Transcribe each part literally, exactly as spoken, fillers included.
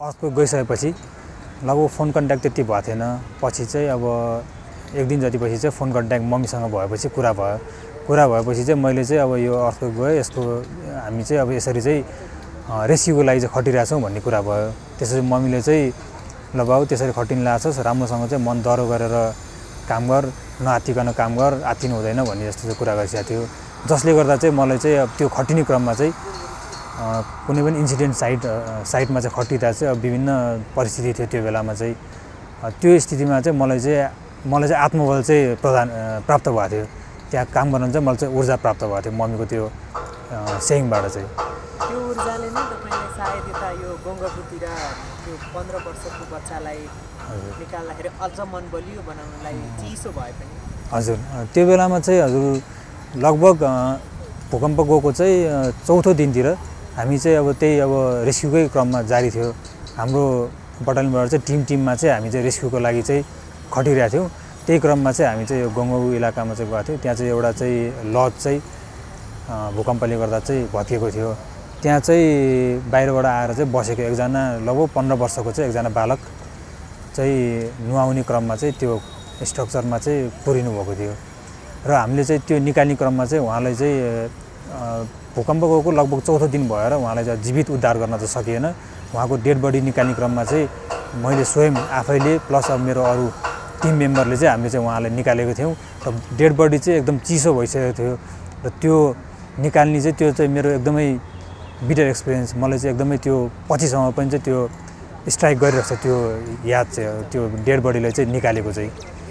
अर्को गइसकेपछि लगभग फोन कन्ट्याक्ट त्यति भएको थिएन। पछि चाहिँ अब एक दिन जति पछि चाहिँ फोन कन्ट्याक्ट मम्मीसँग भएपछि कुरा भयो। कुरा भएपछि चाहिँ मैले चाहिँ अब यो अर्को गयो, यसको हामी चाहिँ अब यसरी चाहिँ रेस्क्युको लागि चाहिँ खटिरहेछौँ भन्ने कुरा भयो। त्यसपछि मम्मीले चाहिँ ल बाउ त्यसरी खटिन लाग्छस्, राम्रोसँग चाहिँ मन दरो गरेर काम गर, नआत्तिकन काम गर, आत्तिनु हुँदैन भन्ने जस्तो चाहिँ कुरा गरिसकेको थियो। जसले गर्दा चाहिँ मलाई चाहिँ अब त्यो खटिने क्रममा चाहिँ कुनै पनि इन्सिडेन्ट साइट साइटमा चाहिँ खटिँदा चाहिँ अब विभिन्न परिस्थिति थियो। त्यो बेलामा चाहिँ त्यो स्थितिमा चाहिँ मलाई चाहिँ मलाई चाहिँ आत्मबल चाहिँ प्रदान प्राप्त भएको थियो। त्यहाँ काम गर्न चाहिँ मलाई चाहिँ ऊर्जा प्राप्त भएको थियो मम्मीको त्यो सेयिङबाट चाहिँ। त्यो ऊर्जाले नै तपाईँले सायद यता यो गङ्गापुतिर त्यो पन्ध्र वर्षको बच्चालाई निकाल्दाखेरि अझ मन बलियो बनाउनलाई चिसो भए पनि। हजुर, त्यो बेलामा चाहिँ हजुर लगभग भूकम्प गएको चाहिँ चौथो दिनतिर हामी चाहिँ अब त्यही अब रेस्क्युकै क्रममा जारी थियो। हाम्रो बटालियनबाट चाहिँ टिम टिममा चाहिँ हामी चाहिँ रेस्क्युको लागि चाहिँ खटिरहेको थियौँ। त्यही क्रममा चाहिँ हामी चाहिँ यो गङ्गाउ इलाकामा चाहिँ गएको थियौँ। त्यहाँ चाहिँ एउटा चाहिँ लज चाहिँ भूकम्पले गर्दा चाहिँ भत्किएको थियो। त्यहाँ चाहिँ बाहिरबाट आएर चाहिँ बसेको एकजना लगभग पन्ध्र वर्षको चाहिँ एकजना बालक चाहिँ नुहाउने क्रममा चाहिँ त्यो स्ट्रक्चरमा चाहिँ पुरिनु भएको थियो र हामीले चाहिँ त्यो निकाल्ने क्रममा चाहिँ उहाँलाई चाहिँ भूकम्प गएको लगभग चौथो दिन भएर उहाँलाई चाहिँ जीवित उद्धार गर्न चाहिँ सकिएन। उहाँको डेड बडी निकाल्ने क्रममा चाहिँ मैले स्वयं आफैले प्लस अब मेरो अरू टिम मेम्बरले चाहिँ हामीले चाहिँ उहाँलाई निकालेको थियौँ र डेड बडी चाहिँ एकदम चिसो भइसकेको थियो र त्यो निकाल्ने चाहिँ त्यो चाहिँ मेरो एकदमै बिटर एक्सपिरियन्स। मलाई चाहिँ एकदमै त्यो पछिसम्म पनि चाहिँ त्यो स्ट्राइक गरिरहेको छ त्यो याद चाहिँ त्यो डेड बडीलाई चाहिँ निकालेको चाहिँ।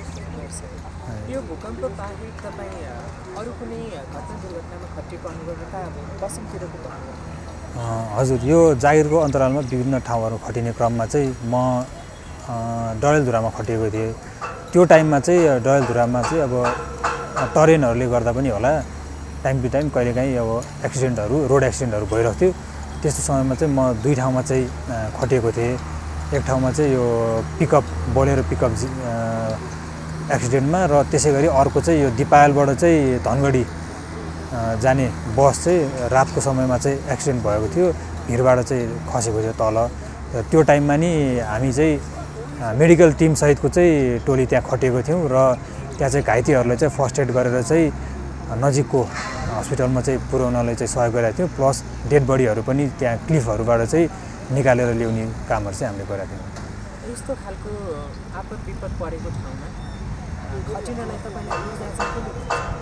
यो भूकम्प बाहेक तपाईँ अरू कुनै घटना दुर्घटनामा खटिएको अनुभवता कसमतिरको भन्नुभयो? हजुर, यो जागिरको अन्तरालमा विभिन्न ठाउँहरू खटिने क्रममा चाहिँ म डडेलधुरामा खटिएको थिएँ। त्यो टाइममा चाहिँ डडेलधुरामा चाहिँ अब टरेनहरूले गर्दा पनि होला टाइम टु टाइम कहिलेकाहीँ अब एक्सिडेन्टहरू रोड एक्सिडेन्टहरू भइरहेको थियो। त्यस्तो समयमा चाहिँ म दुई ठाउँमा चाहिँ खटिएको थिएँ। एक ठाउँमा चाहिँ यो पिकअप बोलेरो पिकअप एक्सिडेन्टमा र त्यसै गरी अर्को चाहिँ यो दिपायलबाट चाहिँ धनगढी जाने बस चाहिँ रातको समयमा चाहिँ एक्सिडेन्ट भएको थियो, भिरबाट चाहिँ खसेको थियो तल। त्यो टाइममा नि हामी चाहिँ मेडिकल टिमसहितको चाहिँ टोली त्यहाँ खटिएको थियौँ र त्यहाँ चाहिँ घाइतेहरूलाई चाहिँ फर्स्ट एड गरेर चाहिँ नजिकको हस्पिटलमा चाहिँ पुर्याउनलाई चाहिँ सहयोग गरेका थियौँ। प्लस डेड बडीहरू पनि त्यहाँ क्लिफहरूबाट चाहिँ निकालेर ल्याउने कामहरू चाहिँ हामीले गरेका थियौँ। यस्तो खालको आपद विपद परेको ठाउँमा खटिनलाई तपाईँले ऊर्जा चाहिँ के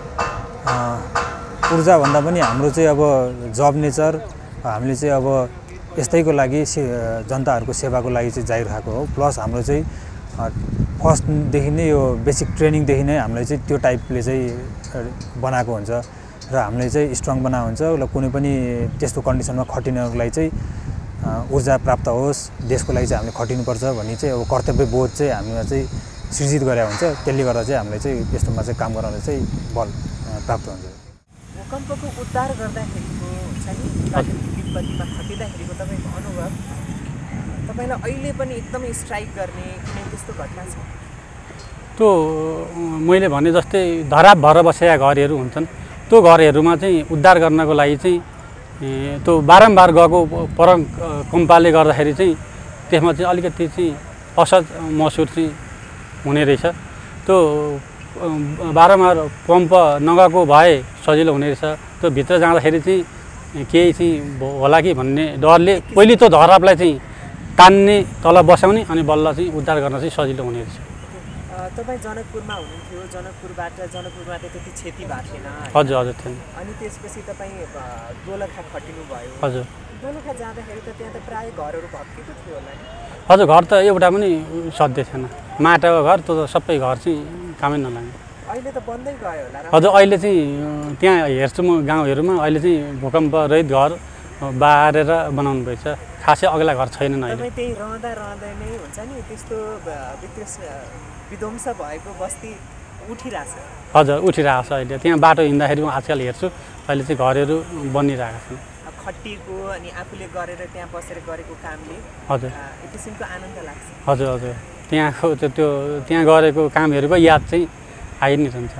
दिन्छ? ऊर्जा भन्दा पनि हाम्रो चाहिँ अब जब नेचर हामीले चाहिँ अब यस्तैको लागि से जनताहरूको सेवाको लागि चाहिँ जाइरहेको हो। प्लस हाम्रो चाहिँ फर्स्टदेखि नै यो बेसिक ट्रेनिङदेखि नै हामीलाई चाहिँ त्यो टाइपले चाहिँ बनाएको हुन्छ र हामीलाई चाहिँ स्ट्रङ बनाएको हुन्छ र कुनै पनि त्यस्तो कन्डिसनमा खटिनको लागि चाहिँ ऊर्जा प्राप्त होस्, देशको लागि चाहिँ हामीले खटिनुपर्छ भन्ने चाहिँ अब कर्तव्य बोध चाहिँ हामीमा चाहिँ सृजित गरेको हुन्छ। त्यसले गर्दा चाहिँ हामीलाई चाहिँ यस्तोमा चाहिँ काम गर्न चाहिँ बल प्राप्त हुन्छ। भूकम्पको उद्धार गर्दाखेरिको हुन्छ नि प्राकृतिक विपत्तिमा खटिँदाखेरिको तपाईँको अनुभव तपाईँलाई अहिले पनि एकदमै स्ट्राइक गर्ने कुनै त्यस्तो घटना छ? त्यो मैले भने जस्तै धराप भएर बसेका घरहरू हुन्छन्, त्यो घरहरूमा चाहिँ उद्धार गर्नको लागि चाहिँ त्यो बारम्बार गएको परकम्पाले गर्दाखेरि चाहिँ त्यसमा चाहिँ अलिकति चाहिँ असहज महसुस चाहिँ हुने रहेछ। त्यो बारम्बार पम्प नगएको भए सजिलो हुने रहेछ। त्यो भित्र जाँदाखेरि चाहिँ केही चाहिँ होला कि भन्ने डरले पहिले त्यो धरापलाई चाहिँ तान्ने तल बसाउने अनि बल्ल चाहिँ उद्धार गर्न चाहिँ सजिलो हुने रहेछ। तपाईँ जनकपुरमा हुनुहुन्थ्यो, जनकपुरबाट जनकपुरमा त्यति क्षति भएको थिएन? हजुर हजुर थिएन। अनि त्यसपछि तपाईँ दोलखा खटिनु भयो? हजुर। दोलखा जाँदाखेरि त त्यहाँ त प्रायः घरहरू भत्किएको थियो होला नि? हजुर, घर त एउटा पनि सध्य थिएन, माटाको घर त्यो सबै घर चाहिँ कामै नलाग्ने। अहिले त बन्दै गयो होला? हजुर, अहिले चाहिँ त्यहाँ हेर्छु म गाउँहरूमा अहिले चाहिँ भूकम्प रहित घर बारेर बनाउनु भएछ, खासै अग्ला घर छैनन् अहिले। तपाईँ त्यही रहँदा रहँदै नै हुन्छ नि त्यस्तो विध्वंस भएको बस्ती उठिरहेछ? हजुर, उठिरहेको छ अहिले। त्यहाँ बाटो हिँड्दाखेरि म आजकल हेर्छु अहिले चाहिँ घरहरू बनिरहेका छन्। खटिएको अनि आफूले गरेर त्यहाँ बसेर गरेको कामले हजुर एक किसिमको आनन्द लाग्छ। हजुर हजुर, त्यहाँको त्यो त्यहाँ गरेको कामहरूको याद चाहिँ आइ नै रहन्छ।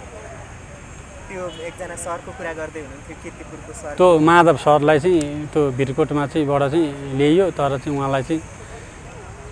त्यो एकजना सरको कुरा गर्दै हुनुहुन्थ्यो, कीर्तिपुरको सर। त्यो माधव सरलाई चाहिँ त्यो भिरकोटमा चाहिँ बाट चाहिँ ल्याइयो, तर चाहिँ उहाँलाई चाहिँ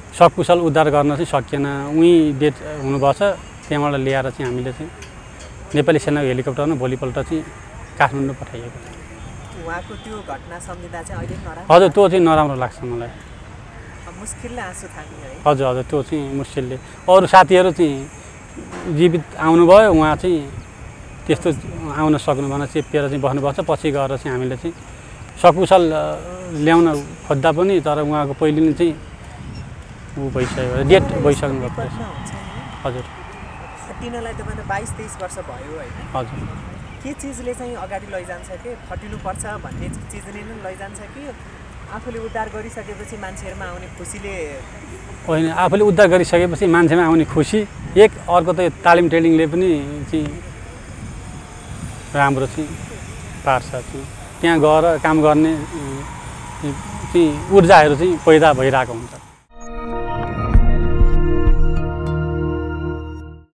सकुशल उद्धार गर्न चाहिँ सकिएन। उहीँ डेथ हुनुभएछ, त्यहाँबाट ल्याएर चाहिँ हामीले चाहिँ नेपाली सेनाको हेलिकप्टरमा भोलिपल्ट चाहिँ काठमाडौँ पठाइएको थियो। उहाँको त्यो घटना सम्झिँदा चाहिँ अहिले नराम्रो हजुर त्यो चाहिँ नराम्रो लाग्छ मलाई। मुस्किलले आँसु थाम्ने है। हजुर हजुर त्यो चाहिँ मुस्किलले। अरू साथीहरू चाहिँ जीवित आउनुभयो, उहाँ चाहिँ त्यस्तो आउन सक्नु भएन, चेपिएर चाहिँ बस्नुभएको छ। पछि गएर चाहिँ हामीले चाहिँ सकुशल ल्याउन खोज्दा पनि तर उहाँको पहिले नै चाहिँ ऊ भइसक्यो, डेट भइसक्नु भएको रहेछ। हजुर फटिनलाई तपाईँले बाइस तेइस वर्ष भयो होइन? हजुर के चिजले चाहिँ अगाडि लैजान्छ कि फटिनुपर्छ भन्ने चिजले नै लैजान्छ कि आफूले उद्धार गरिसकेपछि मान्छेहरूमा आउने खुसीले? होइन, आफूले उद्धार गरिसकेपछि मान्छेमा आउने खुसी एक, अर्को त तालिम ट्रेनिङले पनि चाहिँ राम्रो चाहिँ पार्छ। चाहिँ त्यहाँ गएर काम गर्ने चाहिँ ऊर्जाहरू चाहिँ पैदा भइरहेको हुन्छ।